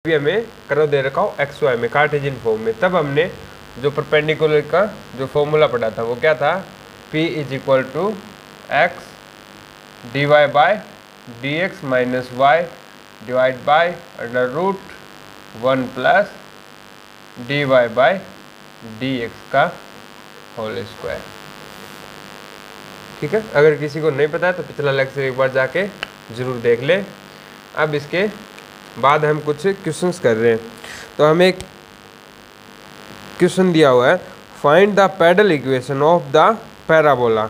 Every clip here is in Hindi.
भी हमें कर्व दे रखा हो एक्स वाई में कार्टेशियन फॉर्म में, तब हमने जो परपेंडिकुलर का जो फॉर्मूला पढ़ा था वो क्या था, P is equal to x d y by d x minus y divide by under root 1 plus d y by d x का होल स्क्वायर। ठीक है, अगर किसी को नहीं पता है तो पिछला लेक्चर एक बार जाके ज़रूर देख ले। अब इसके बाद हम कुछ क्वेश्चंस कर रहे हैं। तो हमें एक क्वेश्चन दिया हुआ है, find the pedal equation of the parabola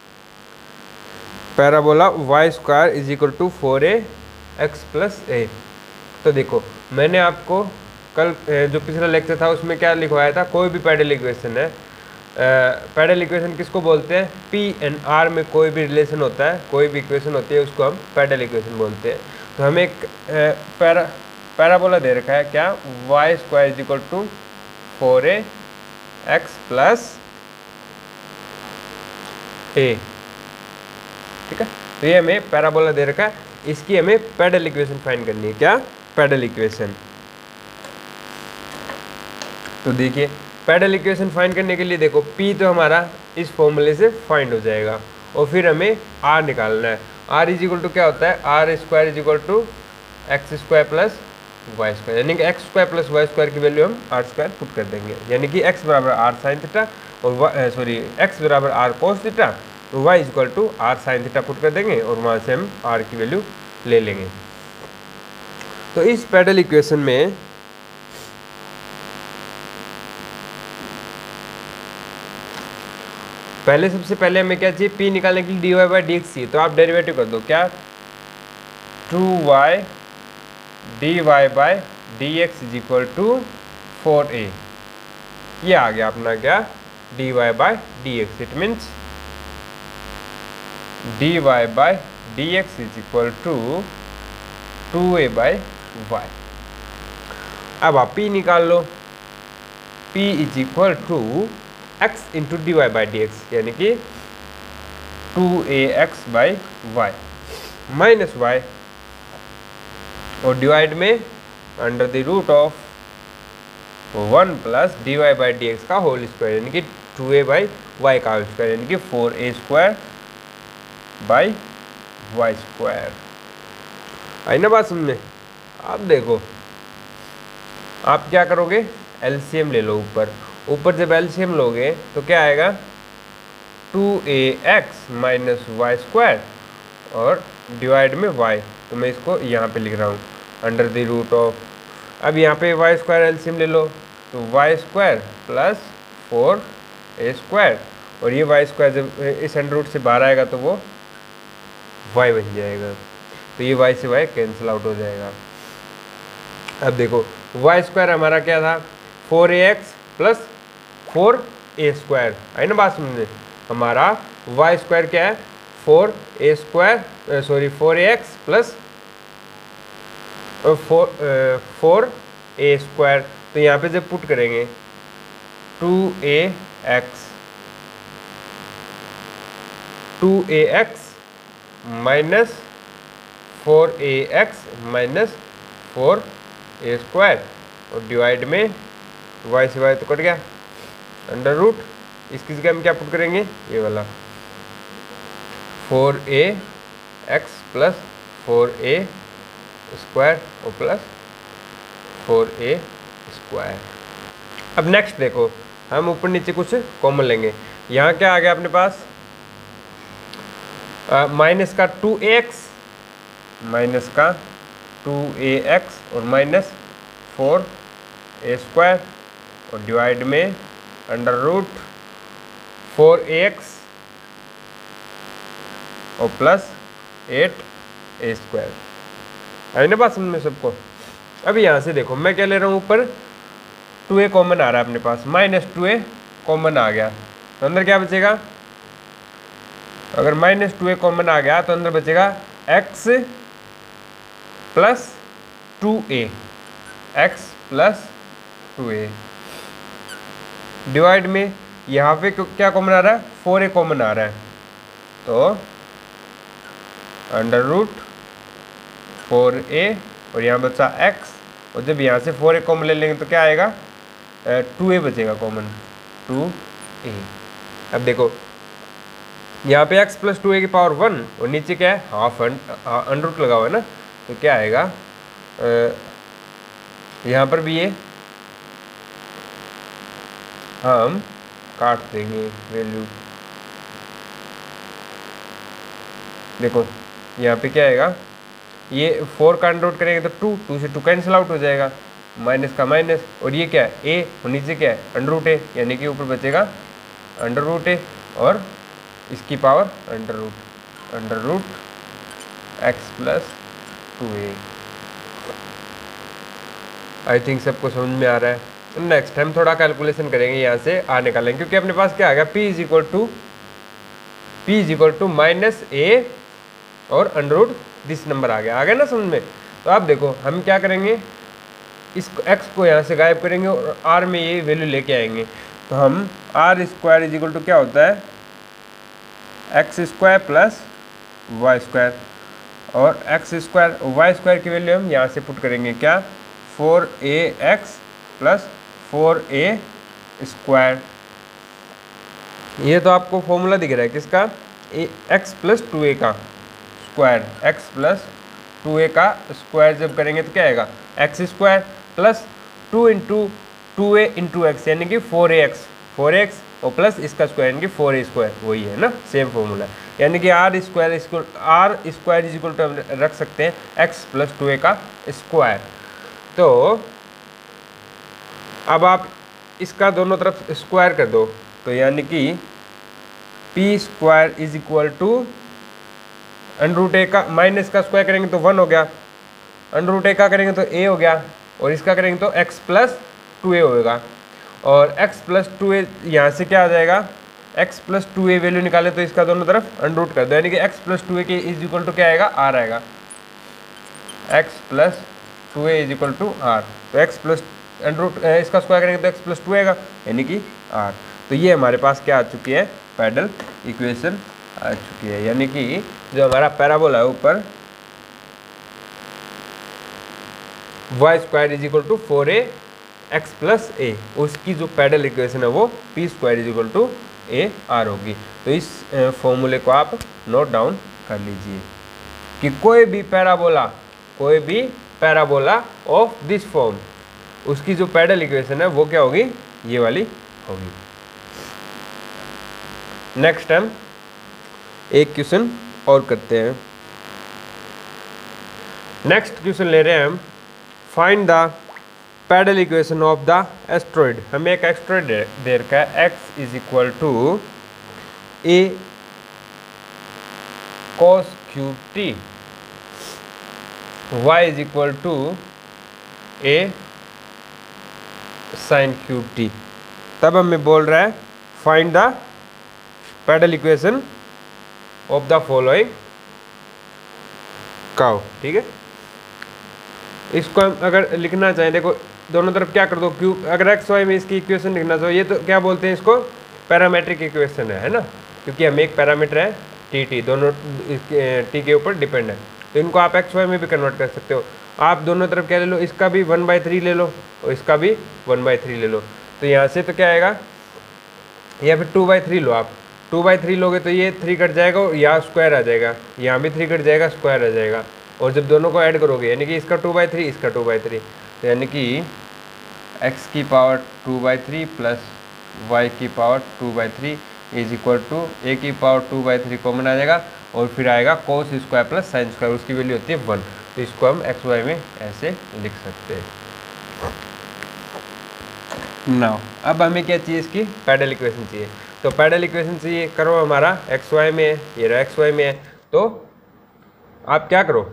y square is equal to 4ax plus a. तो देखो मैंने आपको कल जो पिछला लेक्चर था उसमें क्या लिखवाया था, कोई भी पैडल इक्वेशन है, पैडल इक्वेशन किसको बोलते हैं, पी एंड आर में कोई भी रिलेशन होता है, कोई भी इक्वेशन होती है उसको हम पैडल इक्वेशन बोलते हैं। तो हमें एक पैराबोला दे रखा है क्या, y square is equal to 4ax plus a. ठीक है, तो ये हमें पैराबोला दे रखा है, इसकी हमें पैडल इक्वेशन फाइंड करनी है। क्या, पैडल इक्वेशन। तो देखिए पैडल इक्वेशन फाइंड करने के लिए देखो P तो हमारा इस फॉर्मूले से फाइंड हो जाएगा और फिर हमें R निकालना है। R इज इक्वल टू क्या होता है, r square is equal to x square plus y square, यानी कि x square plus y square की वैल्यू हम आर स्क्वायर पुट कर देंगे, यानी कि x बराबर आर साइन थीटा और एक्स बराबर आर कोस थीटा तो y is equal to r sine theta put कर देंगे और वहाँ से हम r की वैल्यू ले लेंगे। तो इस पैडल इक्वेशन में सबसे पहले हमें क्या चाहिए, P निकालने के लिए dy बाई डी एक्स चाहिए। तो आप डेरिवेटिव कर दो, क्या 2y dy by d x is equal to 4a। ये आ गया अपना क्या, dy by d x. It means dy by d x is equal to 2a by y। अब आप P निकाल लो, P is equal to x into d y by d x, यानी कि 2ax by y minus y और डिवाइड में under the root of 1 plus d y by d x का होल स्क्वायर, यानी कि 2a बाई वाई का होल स्क्वायर, यानी कि 4a square by y square. आई ना बात समझ में। अब देखो आप क्या करोगे, एलसीएम ले लो। ऊपर जब एलसीएम लोगे तो क्या आएगा, 2ax माइनस वाई स्क्वायर और डिवाइड में y। तो मैं इसको यहाँ पे लिख रहा हूँ अंडर द रूट ऑफ, अब यहाँ पे वाई स्क्वायर एलसीएम ले लो तो Y square plus 4a square और ये वाई स्क्वायर जब इस अंडर रूट से बाहर आएगा तो वो y बन जाएगा, तो ये y से y कैंसिल आउट हो जाएगा। अब देखो वाई स्क्वायर हमारा क्या था, 4ax प्लस 4a स्क्वायर। आई ना बात समझे, हमारा वाई स्क्वायर क्या है, 4a square 4ax plus 4a square. तो यहाँ पे जब पुट करेंगे 2ax minus 4ax minus 4a square और डिवाइड में y से y तो कट गया, अंडर रूट इसकी जगह हम क्या पुट करेंगे, ये वाला 4ax प्लस 4a स्क्वायर और प्लस 4a स्क्वायर। अब नेक्स्ट देखो हम ऊपर नीचे कुछ कॉमन लेंगे। यहाँ क्या आ गया अपने पास, माइनस का 2ax और माइनस 4a स्क्वायर और डिवाइड में अंडर रूट 4ax और प्लस 8a स्क्वायर। है ना बात समझ में सबको। अब यहाँ से देखो मैं क्या ले रहा हूँ, ऊपर 2a कॉमन आ रहा है अपने पास, माइनस 2a कॉमन आ गया तो अंदर क्या बचेगा, अगर माइनस 2a कॉमन आ गया तो अंदर बचेगा x plus 2a, x plus 2a divide में यहाँ पे क्या कॉमन आ रहा है, 4a कॉमन आ रहा है तो अंडर रूट 4a और यहाँ बचा x और जब यहाँ से 4a कॉमन ले लेंगे तो क्या आएगा, 2a बचेगा कॉमन, 2a। अब देखो यहाँ पे x प्लस 2a की पावर 1 और नीचे क्या है, हाफ अंडर रूट लगा हुआ है ना, तो क्या आएगा, यहाँ पर भी ये हम काट देंगे वैल्यू। देखो यहाँ पे क्या आएगा, ये 4 का अंडर रूट करेंगे तो 2 से 2 कैंसिल आउट हो जाएगा, माइनस का माइनस, और ये क्या है a और नीचे क्या है अंडर रूट a, यानी कि ऊपर बचेगा अंडर रूट a और इसकी power under root x plus 2a। I think सबको समझ में आ रहा है। नेक्स्ट हम थोड़ा कैलकुलेशन करेंगे, यहाँ से आर निकालेंगे, क्योंकि अपने पास क्या आ गया, p is equal to minus a और अंडर रूट दिस नंबर आ गया ना समझ में। तो आप देखो हम क्या करेंगे, इसको x को यहाँ से गायब करेंगे और r में ये वैल्यू लेके आएंगे। तो हम r square is equal to क्या होता है, x square plus y square, और एक्स स्क्वायर वाई स्क्वायर की वैल्यू हम यहाँ से पुट करेंगे क्या, 4ax प्लस 4a स्क्वायर। ये तो आपको फॉर्मूला दिख रहा है किसका, x प्लस 2a का स्क्वायर, x प्लस 2a का स्क्वायर जब करेंगे तो क्या आएगा, x square plus 2 into 2a into x, यानी कि 4ax और प्लस इसका स्क्वायर यानी कि 4a स्क्वायर, वही है ना, सेम फॉर्मूला। यानी कि r square is equal to हम रख सकते हैं x प्लस 2a का स्क्वायर। तो अब आप इसका दोनों तरफ स्क्वायर कर दो, तो यानी कि p square is equal to under root a का माइनस का स्क्वायर करेंगे तो 1 हो गया, अंडर रूट a का करेंगे तो a हो गया, और इसका करेंगे तो x प्लस 2a होगा, और x प्लस 2a यहाँ से क्या आ जाएगा, x प्लस 2a वैल्यू निकाले तो इसका दोनों तरफ अंडर रूट कर दो, यानी कि x प्लस 2a के इज इक्वल टू क्या आएगा, r आएगा, x plus 2a is equal to r। तो x प्लस अंडर रूट इसका स्क्वायर करेंगे तो x प्लस 2 आएगा, यानी कि r। तो ये हमारे पास क्या आ चुकी है, पैरेलल इक्वेशन आ चुकी है, यानी कि जो हमारा पैराबोला है ऊपर y square is equal to 4a x plus a, उसकी जो पैरेलल इक्वेशन है वो p square is equal to a r होगी। तो इस फॉर्मूले को आप नोट डाउन कर लीजिए कि कोई भी पैराबोला ऑफ दिस फॉर्म, उसकी जो पैरेलल इक्वेशन है वो क्या होगी, ये वाली होगी। नेक्स्ट हम एक क्वेश्चन और करते हैं। नेक्स्ट क्वेश्चन ले रहे हैं हम, find the parallel equation of the astroid. हमें एक एस्ट्रॉइड दे रखा है, x is equal to a cos cube t, y is equal to a sin cube t। तब हमें बोल रहा है find the parallel equation of the following curve, ठीक है। इसको हम अगर लिखना चाहें, देखो दोनों तरफ क्या कर दो क्यूब, अगर एक्स वाई में इसकी इक्वेशन लिखना चाहो, ये तो क्या बोलते हैं इसको, पैरामीट्रिक इक्वेशन है ना, क्योंकि हमें एक पैरामीटर है टी टी, दोनों टी के ऊपर डिपेंड है, तो इनको आप एक्स वाई में भी कन्वर्ट कर सकते हो। आप दोनों तरफ क्या ले लो, इसका भी 1/3 ले लो और इसका भी 1/3 ले लो, तो यहाँ से तो क्या आएगा, या फिर 2/3 लो, आप 2/3 लोगे तो ये 3 कट जाएगा और यहाँ स्क्वायर आ जाएगा, यहाँ भी 3 कट जाएगा, स्क्वायर आ जाएगा, और जब दोनों को ऐड करोगे यानी कि इसका 2/3 इसका 2/3, तो यानी कि x की पावर 2/3 प्लस y की power 2/3 is equal to a की पावर 2/3 कॉमन आ जाएगा, और फिर आएगा cos square plus sine square, उसकी वैल्यू होती है 1, तो इसको हम एक्स वाई में ऐसे लिख सकते हैं। नाउ अब हमें क्या चाहिए, इसकी पैरेलल इक्वेशन चाहिए, तो पैरेलल इक्वेशन चाहिए, करो हमारा एक्स वाई में है, ये रहा एक्स वाई में है, तो आप क्या करो,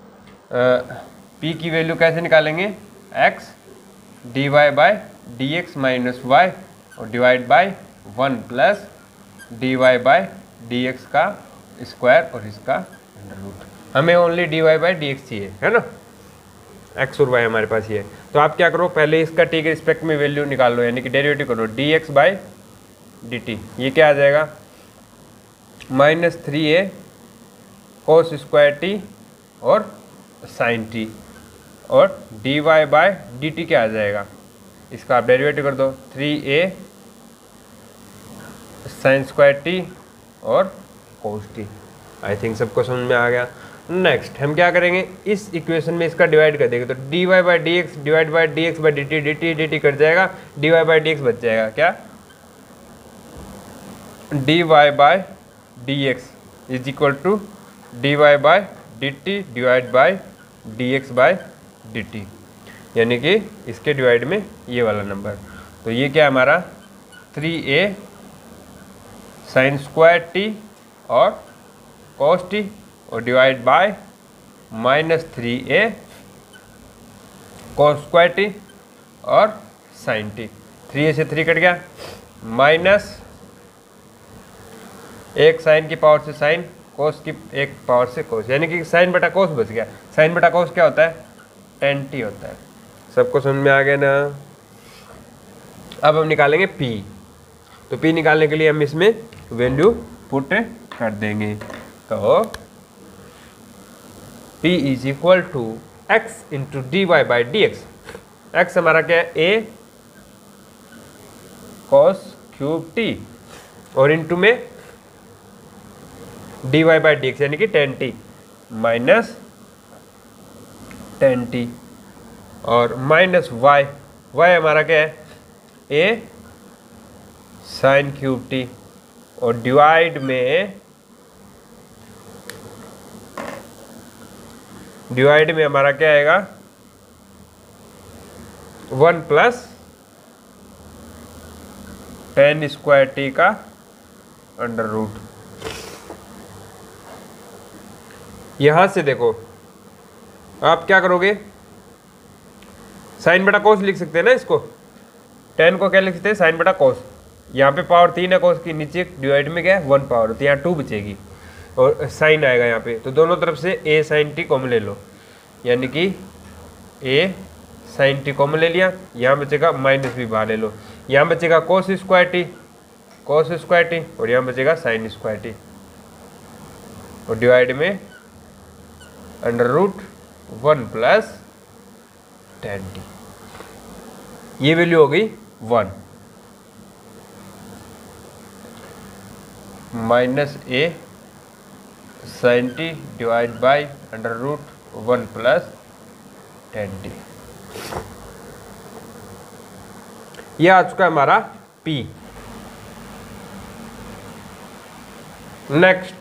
p की वैल्यू कैसे निकालेंगे, x dy by d x minus y और divide by 1 plus dy by d x का स्क्वायर और इसका अंडर रूट। हमें only dy by d x चाहिए, है ना, x और y हमारे पास ये है। तो आप क्या करो, पहले इसका t के रिस्पेक्ट में वैल्यू निकाल लो, यानी कि डेरिवेटिव करो, dx बाई dt, ये क्या आ जाएगा, -3a cos स्क्वायर t और साइन t, और d y by d t क्या आ जाएगा, इसका आप डेरिवेटिव कर दो 3a साइन स्क्वायर टी और कोस टी। आई थिंक सबको समझ में आ गया। नेक्स्ट हम क्या करेंगे, इस इक्वेशन में इसका डिवाइड कर देंगे, तो d y by d x divide by d x by d t, d t d t cut जाएगा, d y by d x बच जाएगा, क्या d y by d x is equal to d y by d t divide by d x by d t, यानी कि इसके डिवाइड में ये वाला नंबर। तो ये क्या हमारा 3a साइन स्क्वायर टी और कॉस टी और divide by -3a cos square t और साइन टी। 3a से 3 कट गया, माइनस एक साइन की पावर से साइन, कोस की एक पावर से कोस, यानी कि साइन बटा कोस बच गया। साइन बटा कोस क्या होता है, tan t होता है। सबको समझ में आ गया ना। अब हम निकालेंगे p, तो p निकालने के लिए हम इसमें वैल्यू पुट कर देंगे, तो p is equal to x into d y by d x. X हमारा क्या है, a cos क्यूब t और इंटू में d y by d x यानी कि tan t minus tan t और माइनस y, y हमारा क्या है, a साइन क्यूब t और डिवाइड में हमारा क्या आएगा 1 प्लस tan स्क्वायर t का अंडर रूट। यहां से देखो आप क्या करोगे, साइन बटा कोस लिख सकते हैं ना इसको, tan को क्या लिख सकते हैं, साइन बटा कोस। यहाँ पे पावर 3 है कोस की, नीचे डिवाइड में क्या है 1 पावर, तो यहाँ 2 बचेगी और साइन आएगा यहाँ पे, तो दोनों तरफ से a साइन टी कॉमन ले लो, यानी कि a साइन टी कॉमन ले लिया, यहाँ बचेगा माइनस भी बाहर ले लो, यहाँ बचेगा कोस स्क्वायर टी और यहाँ बचेगा साइन स्क्वायर टी और डिवाइड में under root 1 plus tan t। ये वैल्यू हो गई 1 minus a sine t divide by under root 1 plus tan t। यह आ चुका है हमारा p। Next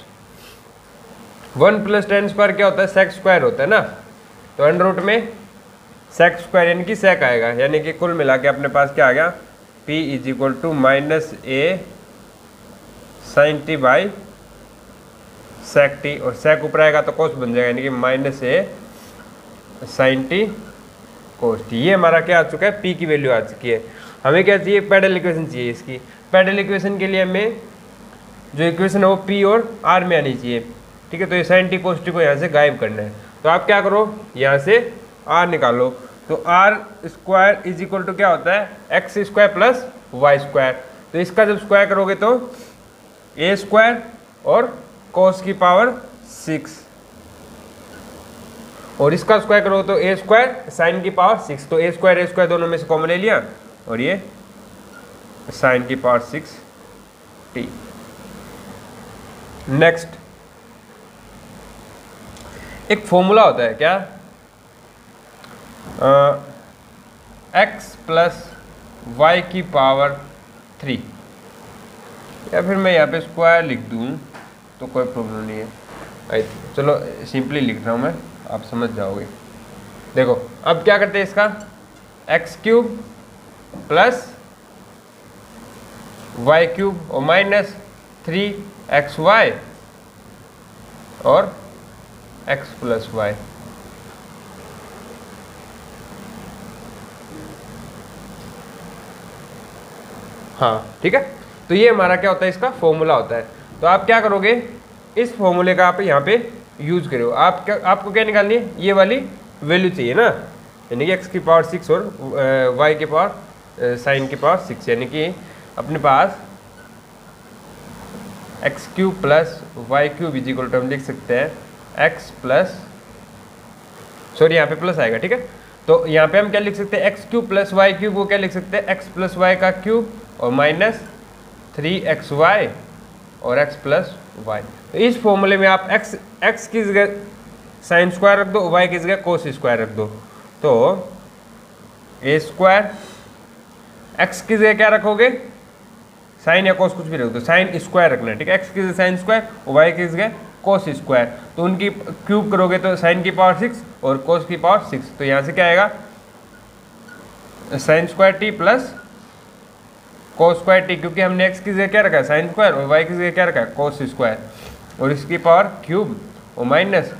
1 plus tan square क्या होता है, सेक स्क्वायर होता है ना, तो अंडर रूट में सेक स्क्वायर यानी कि सेक आएगा, यानी कि कुल मिला के अपने पास क्या आ गया, p is equal to minus a sine t by sec t और सेक ऊपर आएगा तो कोस बन जाएगा, यानी कि minus a sine t cos t. ये हमारा क्या आ चुका है, p की वैल्यू आ चुकी है। हमें क्या चाहिए, पैरेलल इक्वेशन चाहिए इसकी। पैरेलल इक्वेशन के लिए हमें जो इक्वेशन है वो p और r में आनी चाहिए, ठीक है। तो ये साइन टी कोस टी को यहाँ से गायब करना है, तो आप क्या करो, यहाँ से r निकालो, तो r square is equal to क्या होता है, x square plus y square. तो इसका जब स्क्वायर करोगे तो a स्क्वायर और कोस की पावर 6 और इसका स्क्वायर करोगे तो a स्क्वायर साइन की पावर 6, तो a स्क्वायर दोनों में से कॉमन ले लिया और ये साइन की पावर 6 t। नेक्स्ट एक फॉर्मूला होता है क्या, x प्लस वाई की पावर 3, या फिर मैं यहाँ पे स्क्वायर लिख दूँ तो कोई प्रॉब्लम नहीं है। चलो सिंपली लिख रहा हूँ मैं, आप समझ जाओगे। देखो अब क्या करते हैं, इसका x cube plus y cube और माइनस 3xy और x प्लस वाई। हाँ ठीक है, तो ये हमारा क्या होता है, इसका फॉर्मूला होता है। तो आप क्या करोगे, इस फॉर्मूले का आप यहाँ पे यूज करो। आपको क्या निकालनी है, ये वाली वैल्यू चाहिए ना, यानी कि x की पावर 6 और y की पावर साइन की पावर 6, यानी कि अपने पास x cube plus y cube is equal to हम लिख सकते हैं x प्लस, सॉरी यहाँ पे प्लस आएगा, ठीक है, तो यहाँ पे हम क्या लिख सकते हैं, x cube plus y cube को क्या लिख सकते हैं, एक्स प्लस वाई का क्यूब और माइनस 3xy और x प्लस वाई। तो इस फॉर्मूले में आप x की जगह साइन स्क्वायर रख दो, y की जगह कोस स्क्वायर रख दो। तो ए स्क्वायर, x की जगह क्या रखोगे, साइन या कोस कुछ भी रख दो, साइन स्क्वायर रखना है, ठीक है। x की जगह साइन स्क्वायर और y की जगह कोस स्क्वायर। तो उनकी क्यूब करोगे तो साइन की पावर 6 और कोस की पावर 6। तो यहाँ से क्या आएगा, sine square t plus cos square t, क्योंकि हमने x की जगह क्या रखा है, साइन स्क्वायर, और y की जगह क्या रखा है, कोस स्क्वायर, और इसकी पावर क्यूब और minus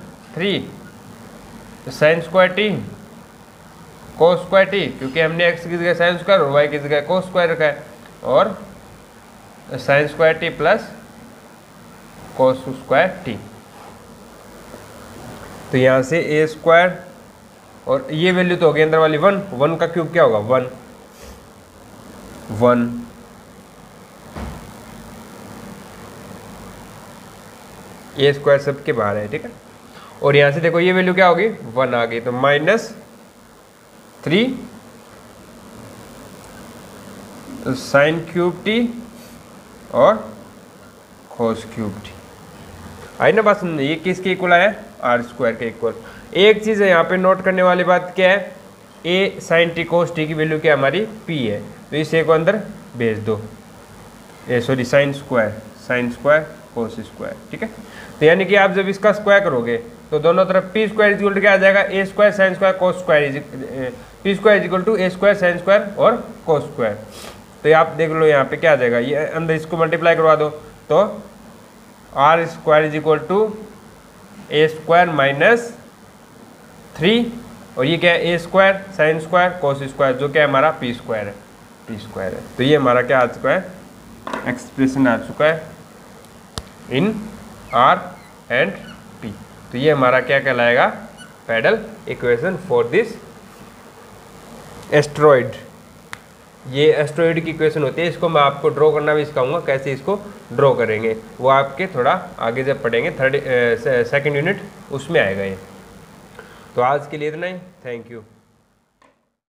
3 sine square t cos square t, क्योंकि हमने x की जगह साइन स्क्वायर और y की जगह कोस स्क्वायर रखा है, और sine square t plus cos square t. तो यहाँ से ए स्क्वायर और ये वैल्यू तो हो गई अंदर वाली 1 का क्यूब क्या होगा, 1 ए स्क्वायर सबके बाहर है, ठीक है। और यहाँ से देखो ये वैल्यू क्या होगी, 1 आ गई, तो माइनस 3 साइन क्यूब टी और कोस क्यूब टी। आई ना बात समझे, ये किसके इक्वल आया, आर स्क्वायर के इक्वल। एक चीज़ है यहाँ पे नोट करने वाली बात क्या है, a sine t cos t की वैल्यू क्या हमारी पी है, तो इस ए को अंदर भेज दो, sorry sine square cos square, ठीक है। तो यानी कि आप जब इसका स्क्वायर करोगे तो दोनों तरफ पी स्क्वायर इक्वल टू क्या आ जाएगा, a square sine square cos square, p square equal to a square sine square और कोस स्क्वायर। तो ये आप देख लो यहाँ पे क्या आ जाएगा, ये अंदर इसको मल्टीप्लाई करवा दो, तो r square is equal to a square minus 3, और ये क्या है, a square sine square cos square, जो क्या है हमारा पी स्क्वायर है। तो ये हमारा क्या आ चुका है, एक्सप्रेशन आ चुका है इन आर एंड पी। तो ये हमारा क्या कहलाएगा, pedal equation for this astroid. ये एस्ट्रॉइड की इक्वेशन होती है, इसको मैं आपको ड्रॉ करना भी सिखाऊंगा, कैसे इसको ड्रॉ करेंगे वो आपके थोड़ा आगे जब पढ़ेंगे सेकंड यूनिट उसमें आएगा ये। तो आज के लिए इतना ही, थैंक यू।